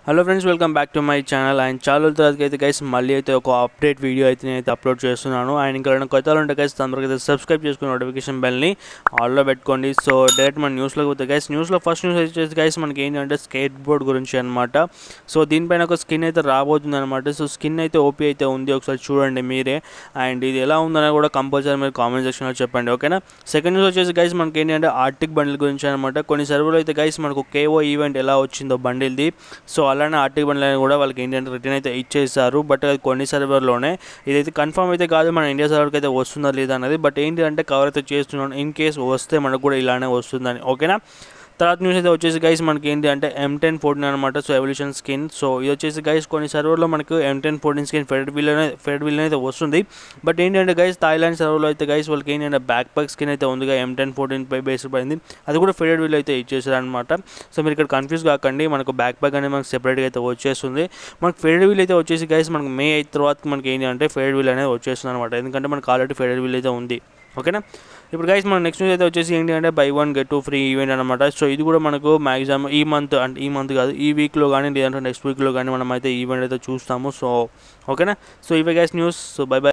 Hello friends, welcome back to my channel. And చాలా రోజుల తర్వాత అయితే గైస్ మళ్ళీ అయితే ఒక అప్డేట్ వీడియో అయితే నేనైతే అప్లోడ్ చేస్తున్నాను. అండ్ ఇంకా కొత్తలు ఉంటే గైస్ తొందరగా అయితే సబ్స్క్రైబ్ చేసుకుని నోటిఫికేషన్ బెల్ని ఆల్లో పెట్టుకోండి. సో డైరెక్ట్ మన న్యూస్లోకి పోతే గైస్, న్యూస్లో ఫస్ట్ న్యూస్ వచ్చేసి గైస్ మనకి ఏంటంటే స్కేట్ బోర్డ్ గురించి అనమాట. సో దీనిపైన ఒక స్కిన్ అయితే రాబోతుంది అనమాట. సో స్కిన్ అయితే ఓపీ అయితే ఉంది, ఒకసారి చూడండి మీరే. అండ్ ఇది ఎలా ఉందని కూడా కంపల్సరీ మీరు కామెంట్ సెక్షన్లో చెప్పండి, ఓకేనా. సెకండ్ న్యూస్ వచ్చేసి గైస్ మనకి ఏంటంటే ఆర్టిక్ బండిల్ గురించి అనమాట. కొన్ని సర్వర్లో అయితే గైస్ మనకు కేఓ ఈవెంట్ ఎలా వచ్చిందో బండిల్ది, సో అలానే ఆర్టిక్ బండిల్ అని కూడా వాళ్ళకి ఏంటంటే రిటర్న్ అయితే ఇచ్చేస్తారు. బట్ అది కొన్ని సర్వర్లోనే, ఇదైతే కన్ఫర్మ్ అయితే కాదు మన ఇండియా సర్వర్కి అయితే వస్తుందా లేదా అనేది. బట్ ఏంటి అంటే కవర్ అయితే చేస్తున్నాను, ఇన్ కేస్ వస్తే మనకు కూడా ఇలానే వస్తుందని, ఓకేనా. తర్వాత న్యూస్ అయితే వచ్చేసి గైస్ మనకి ఏంటి అంటే M1014 అనమాట. So evolution skin. సో ఇది వచ్చేసి గైస్ కొన్ని సర్వర్లో మనకు M1014 స్కిన్ ఫెడ్ విల్ అయితే వస్తుంది. బట్ ఏంటంటే గైస్ థాయిలాండ్ సర్వర్లో అయితే గైస్ వాళ్ళకి ఏంటంటే బ్యాక్ ప్యాక్ స్కిన్ అయితే ఉందిగా, M1014 పై బేస్ పడింది, అది కూడా ఫెడెడ్ విల్ అయితే ఇచ్చేసారు అనమాట. సో మీరు ఇక్కడ కన్ఫ్యూజ్ కాకండి, మనకు బ్యాక్ ప్యాక్ అనేది మనకు సెపరేట్గా అయితే వచ్చేస్తుంది. మనకు ఫెడెడ్ విల్ అయితే వచ్చేసి గైస్ మనకు May 8 తర్వాత మనకి ఏంటి అంటే ఫెడెడ్ విల్ అనేది వచ్చేస్తుంది అనమాట. ఎందుకంటే మనకు ఆల్రెడీ ఫెడెడ్ విల్ అయితే ఉంది, ఓకేనా. ఇప్పుడు గైస్ మన నెక్స్ట్ న్యూస్ అయితే వచ్చేసి ఏంటి అంటే బై 1 get 2 ఫ్రీ ఈవెంట్ అనమాట. సో ఇది కూడా మనకు మ్యాక్సిమం ఈ మంత్ కాదు, ఈ వీక్లో కానీ లేదంటే నెక్స్ట్ వీక్లో కానీ మనం అయితే ఈవెంట్ అయితే చూస్తాము. సో ఓకేనా. సో ఇవే guys news. So bye by.